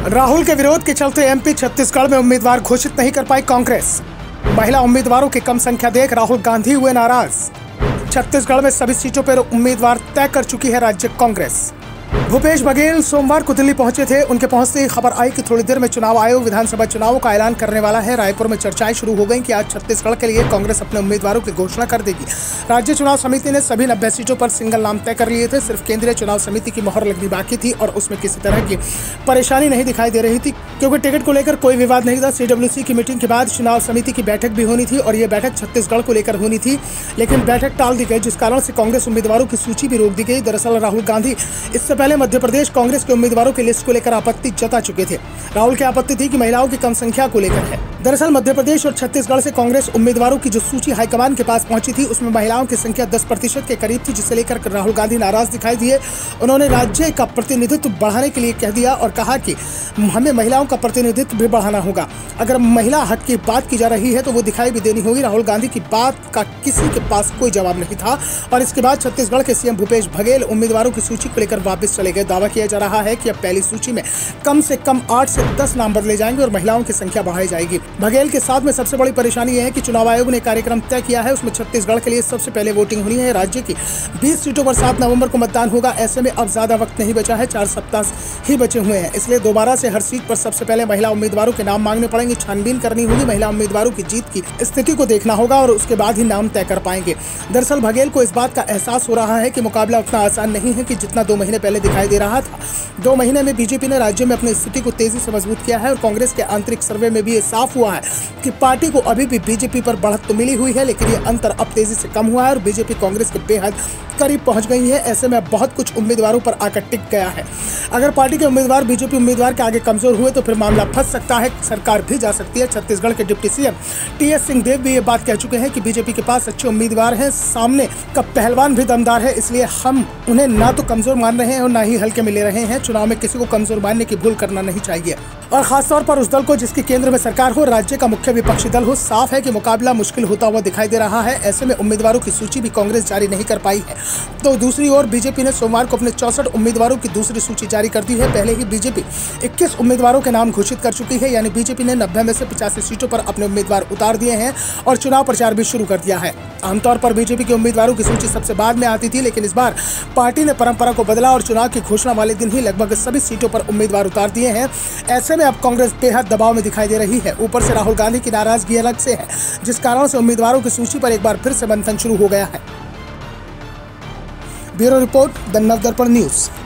राहुल के विरोध के चलते एमपी छत्तीसगढ़ में उम्मीदवार घोषित नहीं कर पाई कांग्रेस। महिला उम्मीदवारों की कम संख्या देख राहुल गांधी हुए नाराज। छत्तीसगढ़ में सभी सीटों पर उम्मीदवार तय कर चुकी है राज्य कांग्रेस। भूपेश बघेल सोमवार को दिल्ली पहुंचे थे। उनके पहुंचते ही खबर आई कि थोड़ी देर में चुनाव आयोग विधानसभा चुनावों का ऐलान करने वाला है। रायपुर में चर्चाएं शुरू हो गईं कि आज छत्तीसगढ़ के लिए कांग्रेस अपने उम्मीदवारों की घोषणा कर देगी। राज्य चुनाव समिति ने सभी 90 सीटों पर सिंगल नाम तय कर लिए थे। सिर्फ केंद्रीय चुनाव समिति की मोहर लगनी बाकी थी और उसमें किसी तरह की परेशानी नहीं दिखाई दे रही थी, क्योंकि टिकट को लेकर कोई विवाद नहीं था। CWC की मीटिंग के बाद चुनाव समिति की बैठक भी होनी थी और ये बैठक छत्तीसगढ़ को लेकर होनी थी, लेकिन बैठक टाल दी गई, जिस कारण से कांग्रेस उम्मीदवारों की सूची भी रोक दी गई। दरअसल राहुल गांधी इससे पहले मध्य प्रदेश कांग्रेस के उम्मीदवारों की लिस्ट को लेकर आपत्ति जता चुके थे। राहुल की आपत्ति थी कि महिलाओं की कम संख्या को लेकर है। दरअसल मध्य प्रदेश और छत्तीसगढ़ से कांग्रेस उम्मीदवारों की जो सूची हाईकमान के पास पहुंची थी, उसमें महिलाओं की संख्या 10% के करीब थी, जिसे लेकर राहुल गांधी नाराज दिखाई दिए। उन्होंने राज्य का प्रतिनिधित्व बढ़ाने के लिए कह दिया और कहा कि हमें महिलाओं का प्रतिनिधित्व भी बढ़ाना होगा। अगर महिला हक की बात की जा रही है तो वो दिखाई भी देनी होगी। राहुल गांधी की बात का किसी के पास कोई जवाब नहीं था और इसके बाद छत्तीसगढ़ के सीएम भूपेश बघेल उम्मीदवारों की सूची को लेकर वापस चले गए। दावा किया जा रहा है कि अब पहली सूची में कम से कम 8 से 10 नाम बदले जाएंगे और महिलाओं की संख्या बढ़ाई जाएगी। बघेल के साथ में सबसे बड़ी परेशानी यह है कि चुनाव आयोग ने कार्यक्रम तय किया है, उसमें छत्तीसगढ़ के लिए सबसे पहले वोटिंग होनी है। राज्य की 20 सीटों पर 7 नवंबर को मतदान होगा। ऐसे में अब ज्यादा वक्त नहीं बचा है, 4 सप्ताह ही बचे हुए हैं। इसलिए दोबारा से हर सीट पर सबसे पहले महिला उम्मीदवारों के नाम मांगने पड़ेंगे, छानबीन करनी होगी, महिला उम्मीदवारों की जीत की स्थिति को देखना होगा और उसके बाद ही नाम तय कर पाएंगे। दरअसल बघेल को इस बात का एहसास हो रहा है कि मुकाबला उतना आसान नहीं है कि जितना 2 महीने पहले दिखाई दे रहा था। 2 महीने में बीजेपी ने राज्य में अपनी स्थिति को तेजी से मजबूत किया है और कांग्रेस के आंतरिक सर्वे में भी ये साफ हुआ है कि पार्टी को अभी भी बीजेपी पर बढ़त तो मिली हुई है, लेकिन ये अंतर अब तेजी से कम हुआ है और बीजेपी कांग्रेस के बेहद करीब पहुंच गई है। ऐसे में बहुत कुछ उम्मीदवारों पर आकर टिक गया है। अगर पार्टी के उम्मीदवार बीजेपी उम्मीदवार के आगे कमजोर हुए तो फिर मामला फंस सकता है, सरकार भी जा सकती है। छत्तीसगढ़ के डिप्टी सीएम TS सिंहदेव भी ये बात कह चुके हैं कि बीजेपी के पास अच्छे उम्मीदवार हैं, सामने का पहलवान भी दमदार है, इसलिए हम उन्हें ना तो कमजोर मान रहे हैं और ना ही हल्के में ले रहे हैं। चुनाव में किसी को कमजोर मानने की भूल करना नहीं चाहिए, और खासतौर पर उस दल को जिसकी केंद्र में सरकार हो, राज्य का मुख्य विपक्षी दल हो। साफ है कि मुकाबला मुश्किल होता हुआ दिखाई दे रहा है। ऐसे में उम्मीदवारों की सूची भी कांग्रेस जारी नहीं कर पाई है। तो दूसरी ओर बीजेपी ने सोमवार को अपने 64 उम्मीदवारों की दूसरी सूची जारी कर दी है। पहले ही बीजेपी 21 उम्मीदवारों के नाम घोषित कर चुकी है, यानी बीजेपी ने 90 में से 85 सीटों पर अपने उम्मीदवार उतार दिए हैं और चुनाव प्रचार भी शुरू कर दिया है। आमतौर पर बीजेपी के उम्मीदवारों की सूची सबसे बाद में आती थी, लेकिन इस बार पार्टी ने परंपरा को बदला और चुनाव की घोषणा वाले दिन ही लगभग सभी सीटों पर उम्मीदवार उतार दिए हैं। ऐसे में अब कांग्रेस बेहद दबाव में दिखाई दे रही है। ऊपर से राहुल गांधी की नाराजगी अलग से है, जिस कारण से उम्मीदवारों की सूची पर एक बार फिर से मंथन शुरू हो गया है। Bureau report, the Navdarpan news.